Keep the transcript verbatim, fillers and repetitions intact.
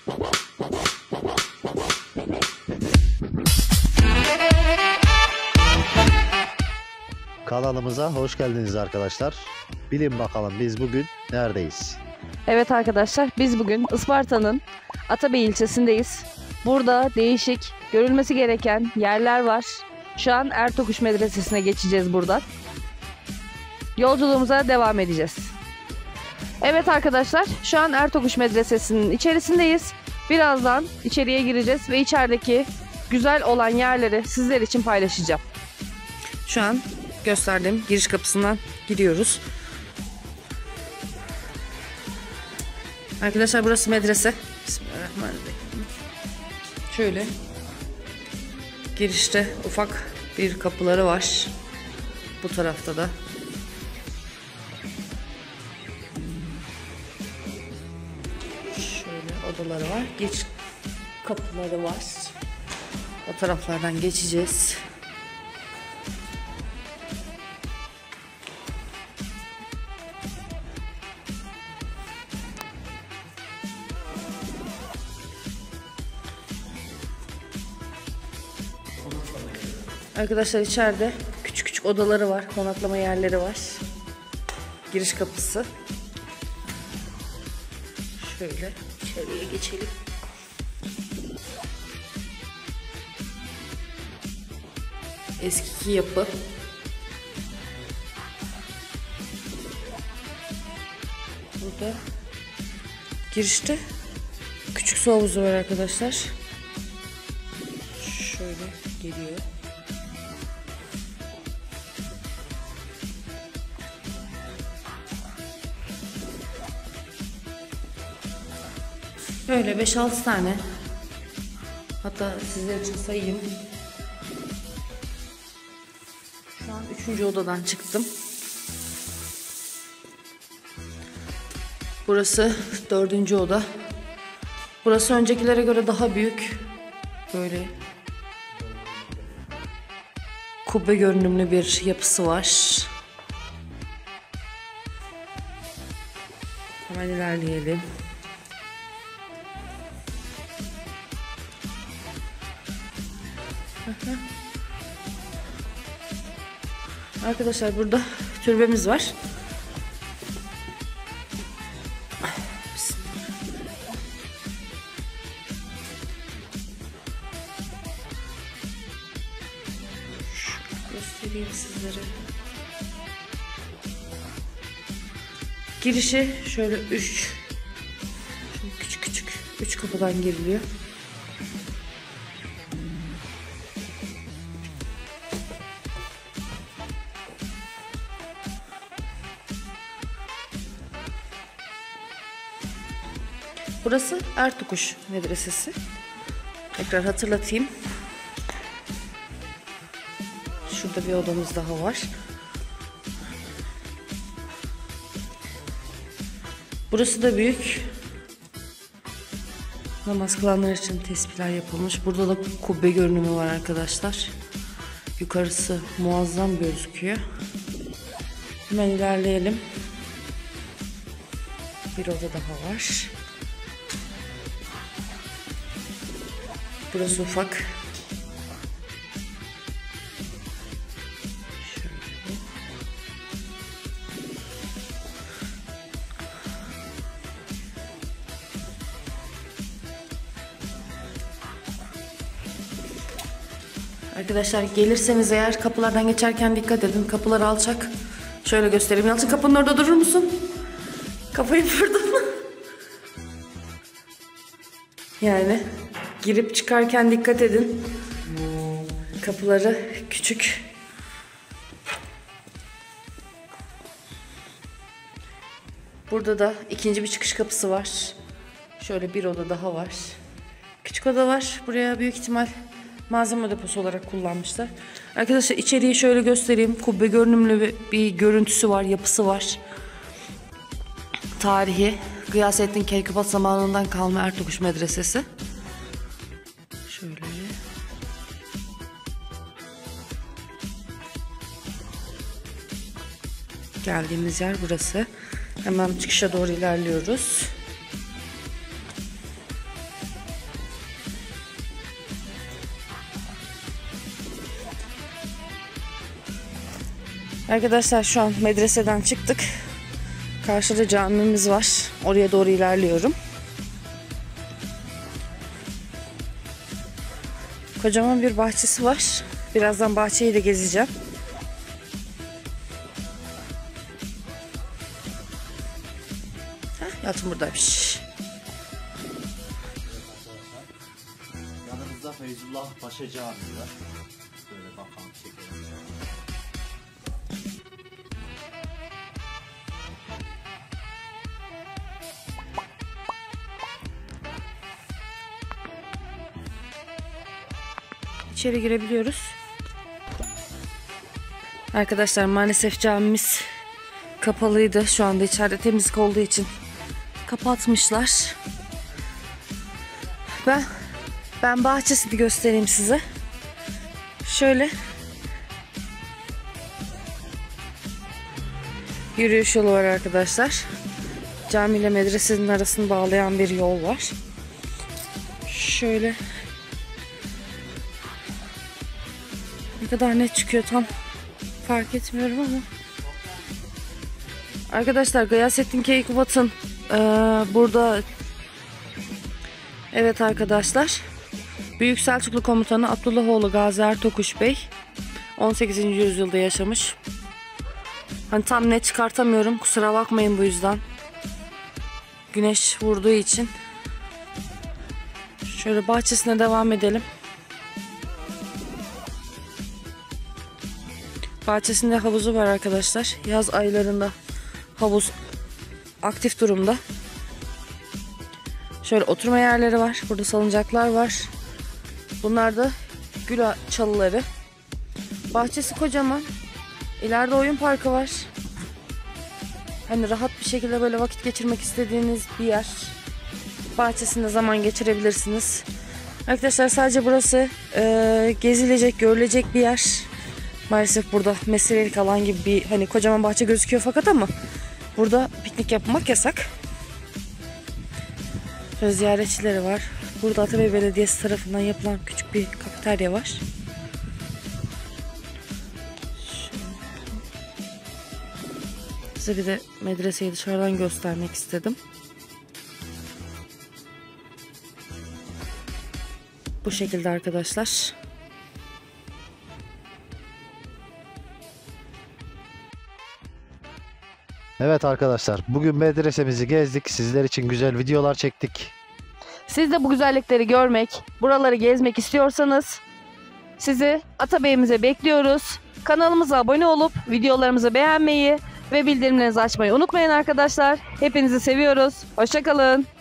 Kanalımıza hoş geldiniz arkadaşlar. Bilin bakalım biz bugün neredeyiz? Evet arkadaşlar, biz bugün Isparta'nın Atabey ilçesindeyiz. Burada değişik, görülmesi gereken yerler var. Şu an Ertokuş Medresesi'ne geçeceğiz buradan. Yolculuğumuza devam edeceğiz. Evet arkadaşlar, şu an Ertokuş Medresesi'nin içerisindeyiz. Birazdan içeriye gireceğiz ve içerideki güzel olan yerleri sizler için paylaşacağım. Şu an gösterdiğim giriş kapısından giriyoruz. Arkadaşlar burası medrese. Bismillahirrahmanirrahim. Şöyle girişte ufak bir kapıları var. Bu tarafta da. Şöyle odaları var. Geç kapıları var. O taraflardan geçeceğiz. Arkadaşlar içeride küçük küçük odaları var, konaklama yerleri var. Giriş kapısı. Şöyle içeriye geçelim. Eski yapı. Burada girişte küçük su havuzu var arkadaşlar. Şöyle geliyor. Böyle beş altı tane, hatta sizler için sayayım. Şu an üçüncü odadan çıktım. Burası dördüncü oda. Burası öncekilere göre daha büyük. Böyle kubbe görünümlü bir yapısı var. Hemen ilerleyelim. Arkadaşlar burada türbemiz var. Göstereyim sizlere. Girişi şöyle üç, küçük küçük üç kapıdan giriliyor. Burası Ertokuş Medresesi. Tekrar hatırlatayım. Şurada bir odamız daha var. Burası da büyük. Namaz kılanlar için tesbihler yapılmış. Burada da kubbe görünümü var arkadaşlar. Yukarısı muazzam gözüküyor. Hemen ilerleyelim. Bir oda daha var. Burası ufak. Şöyle. Arkadaşlar gelirseniz eğer kapılardan geçerken dikkat edin. Kapılar alçak. Şöyle göstereyim. Yalçın kapının orada durur musun? Kafayı vurdum. Yani girip çıkarken dikkat edin. Kapıları küçük. Burada da ikinci bir çıkış kapısı var. Şöyle bir oda daha var. Küçük oda var. Buraya büyük ihtimal malzeme deposu olarak kullanmışlar. Arkadaşlar içeriği şöyle göstereyim. Kubbe görünümlü bir, bir görüntüsü var, yapısı var. Tarihi. Gıyasettin Keykubat zamanından kalma Ertokuş Medresesi. Şöyle. Geldiğimiz yer burası. Hemen çıkışa doğru ilerliyoruz. Arkadaşlar şu an medreseden çıktık. Karşıda camimiz var. Oraya doğru ilerliyorum. Kocaman bir bahçesi var. Birazdan bahçeyi de gezeceğim. Heh, Yalçın buradaymış. Yanımızda Feyzullah Paşa Camii var. Böyle bakalım çekelim. İçeri girebiliyoruz. Arkadaşlar maalesef camimiz kapalıydı. Şu anda içeride temizlik olduğu için kapatmışlar. Ben ben bahçesini göstereyim size. Şöyle yürüyüş yolu var arkadaşlar. Cami ile medresenin arasını bağlayan bir yol var. Şöyle ne kadar net çıkıyor tam fark etmiyorum ama. Arkadaşlar Gıyasettin Keykubat'ın ee, burada, evet arkadaşlar, Büyük Selçuklu Komutanı Abdullahoğlu Gazi Ertokuş Bey on sekizinci yüzyılda yaşamış. Hani tam net çıkartamıyorum, kusura bakmayın bu yüzden. Güneş vurduğu için. Şöyle bahçesine devam edelim. Bahçesinde havuzu var arkadaşlar. Yaz aylarında havuz aktif durumda. Şöyle oturma yerleri var. Burada salıncaklar var. Bunlar da gül çalıları. Bahçesi kocaman. İleride oyun parkı var. Hani rahat bir şekilde böyle vakit geçirmek istediğiniz bir yer. Bahçesinde zaman geçirebilirsiniz. Arkadaşlar sadece burası e, gezilecek, görülecek bir yer. Maalesef burada mesleğilik alan gibi bir hani kocaman bahçe gözüküyor fakat ama burada piknik yapmak yasak. Şöyle ziyaretçileri var. Burada Atabey Belediyesi tarafından yapılan küçük bir kafeterya var. Size bir de medreseyi dışarıdan göstermek istedim. Bu şekilde arkadaşlar. Evet arkadaşlar, bugün medresemizi gezdik. Sizler için güzel videolar çektik. Siz de bu güzellikleri görmek, buraları gezmek istiyorsanız sizi Atabey'imize bekliyoruz. Kanalımıza abone olup videolarımızı beğenmeyi ve bildirimlerinizi açmayı unutmayın arkadaşlar. Hepinizi seviyoruz. Hoşça kalın.